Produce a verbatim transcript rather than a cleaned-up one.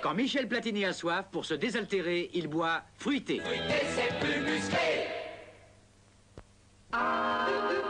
Quand Michel Platini a soif, pour se désaltérer, il boit fruité. Fruité, c'est plus musclé. Ah.